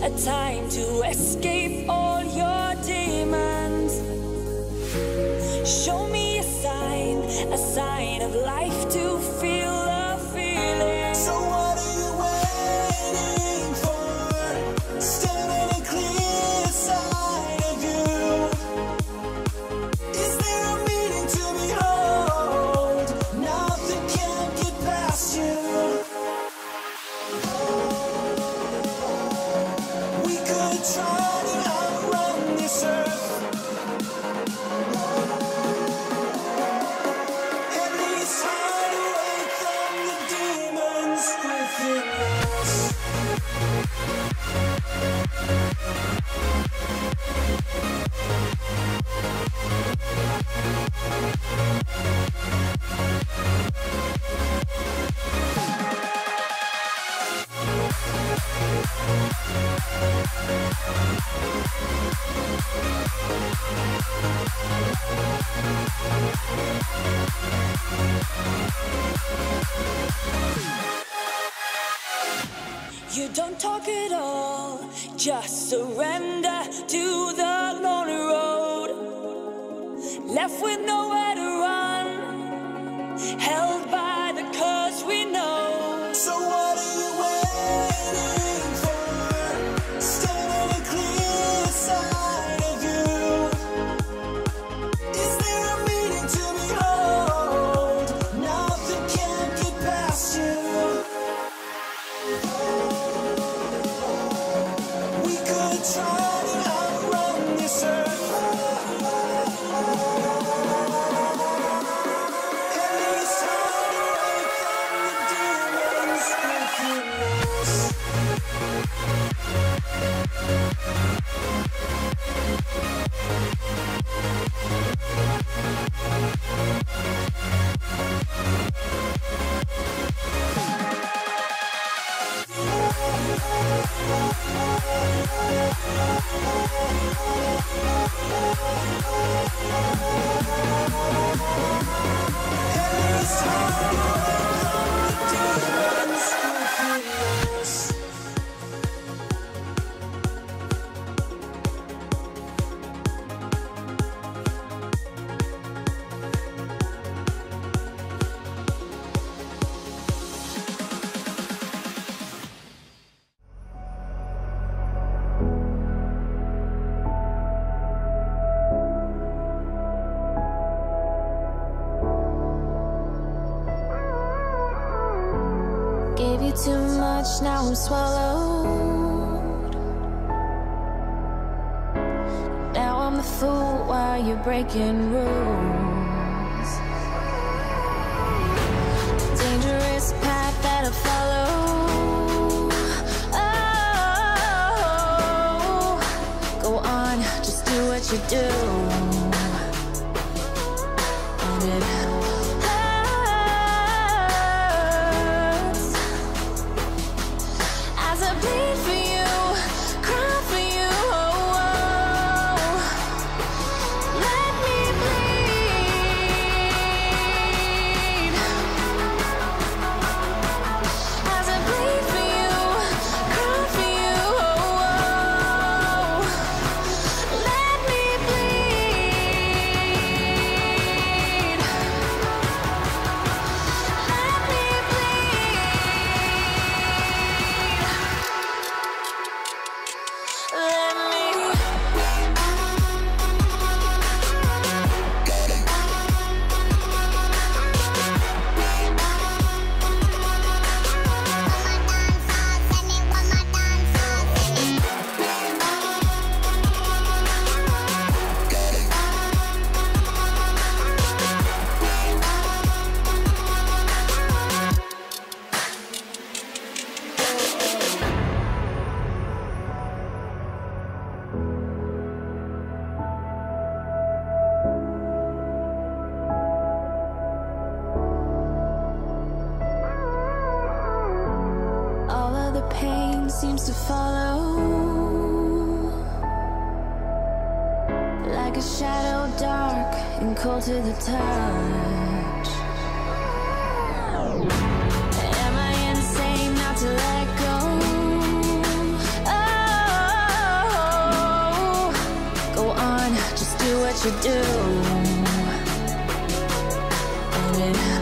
a time to escape all your demons. Show me a sign of life to feel the feeling. So what are you waiting for? Standing a clear side of you. Is there a meaning to behold? Nothing can get past you. We could try to outrun this earth. At least hide away from the demons within us. You don't talk at all, just surrender to the lonely road. Left with nowhere to run, held by the curse we know. So what are you waiting for? Standing a clear side of you. Is there a meaning to behold? Nothing can get past you. We could try to outrun this earth. At least hide away from the demons within us. Gave you too much, now I'm swallowed. Now I'm the fool while you're breaking rules. Dangerous path that I follow. Oh, go on, just do what you do. And it bleed for you, cry for you, oh, oh. Let me bleed. As I bleed for you, cry for you, oh, oh. Let me bleed. Let me bleed. Let me. All of the pain seems to follow, like a shadow dark and cold to the touch. Am I insane not to let go? Oh, do what you do, and it